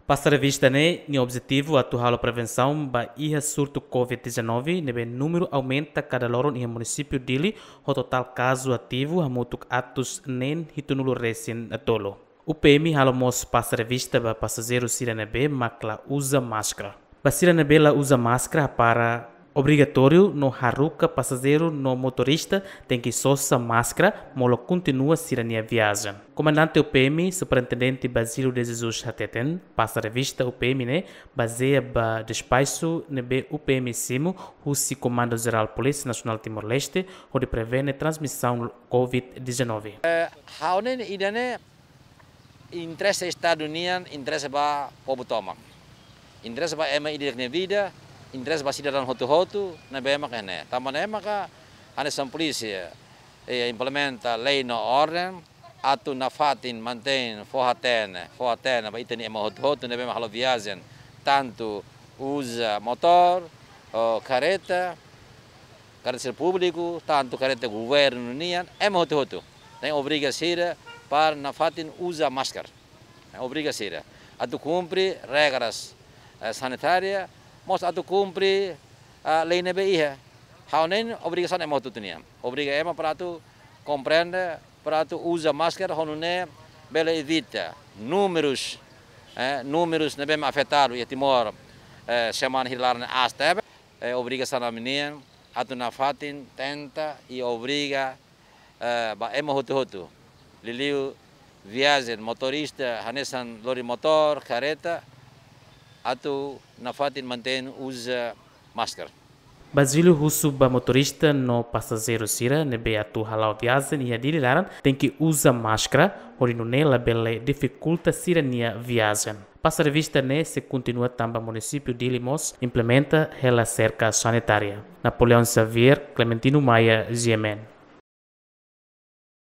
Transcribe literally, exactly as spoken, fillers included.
Passa a revista né, o objetivo atual a prevenção ba ia surto covid dezenove, nebe número aumenta cada loro no município dele, o total caso ativo a mutuk atos nem hitunulo recém atolo. O P M halomos passa a revista ba passageiro siranebe makla usa máscara. Ba siranebe la usa máscara para obrigatório no haruka passageiro no motorista tem que sossa máscara, molo continua sirania viagem. Comandante U P M, Superintendente Basílio de Jesus Hateten, passa a revista U P M né, baseia ba despacho nebe U P M Simo, o Comando Geral Polícia Nacional Timor-Leste, onde prevene transmissão covid dezenove. Haunen idane interesse Estado União, interesse ba povo toma. Interesse ba ema idekne vida, interesse ba cidadão hotu-hotu, na bema kene. Taman ema ka anesan polícia e implementa lei na ordem, atu na fatin mantém forraten, forraten ba itani ema hotu-hotu, na bema halo viagem, tanto usa motor, careta, careta público, tanto careta governo união, ema hotu-hotu. Tem obriga sira para na fatin usa máscara. Obriga sira. Atu cumpre regras sanitárias, mas atu cumpre a lei nebe iha. Haunen obrigação é muito tunia. Obriga ema para tu compreende, para tu usa máscara, honune bela evita números, eh, números nebe afetados e Timor eh, semana hilar na astebe. Eh, obrigação a menina, atu na fatin tenta e obriga eh, ba ema hotu hotu. Liliu viagem motorista, hanesan lori motor, careta, atu na fatin mantém usa máscara. Basílio Russo ba motorista no passageiro sira nebe atu halau viagem e adili laran tem que usa máscara, ori no nela bele dificulta sirania viagem. Passa a revista ne se continua também município de Limos implementa ela cerca sanitária. Napoleão Xavier, Clementino Maia, G M N.